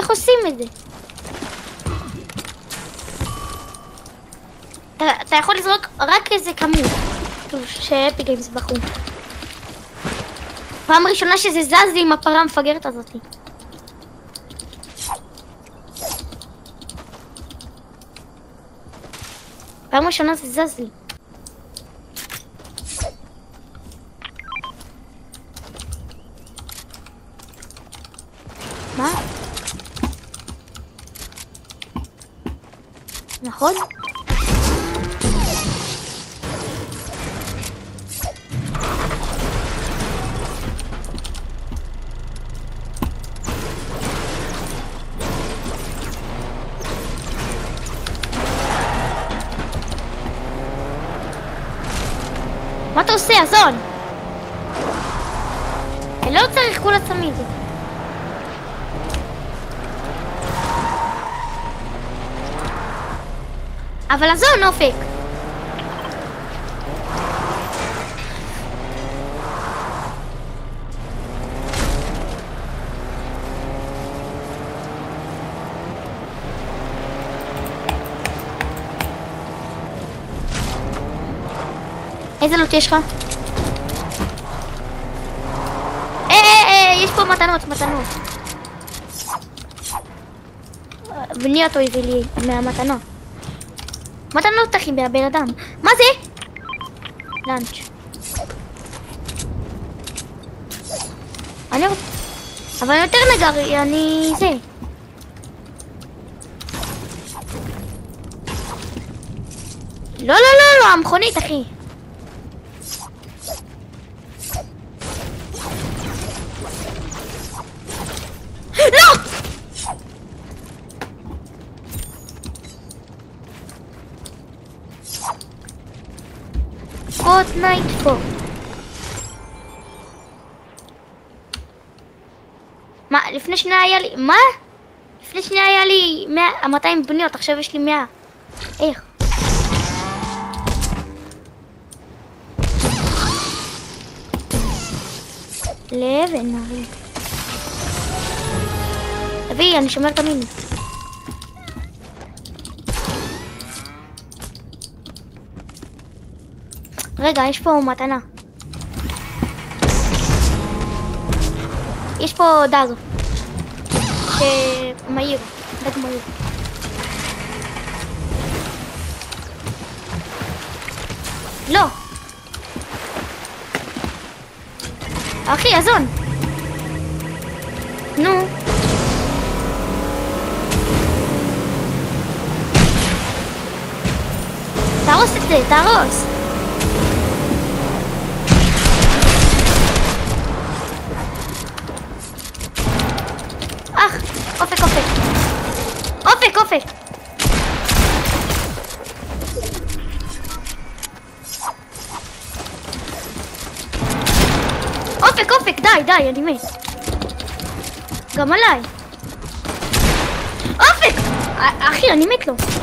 איך עושים את זה? אתה יכול לזרוק רק איזה כמות. שאפי גיימס בחרו. פעם ראשונה שזה זז לי עם הפרה המפגרת הזאת. פעם ראשונה זה זז לי. מה? נכון? מה אתה עושה, אזון? אני לא צריך כולה צמיד. אבל אזון, אופק. איזה לוט יש לך? יש פה מתנות. בני אותו הביא לי מהמתנות. מתנות אחי, בן אדם. מה זה? לאנץ'. אבל יותר נגר, אני זה. לא, המכונית אחי. לא! פורטנייט 4. מה? לפני שנייה היה לי... מה? לפני שנייה היה לי 200 בניות, עכשיו יש לי 100. איך? לבן, נביא. תביא, אני שומר את המיני. רגע, יש פה מתנה. יש פה דג. מהיר. דג מהיר. לא. אחי, אזון. נו. תהרוס את זה, תהרוס. אופק. אופק, די, אני מת. גם עליי. אופק! אחי, אני מת לו.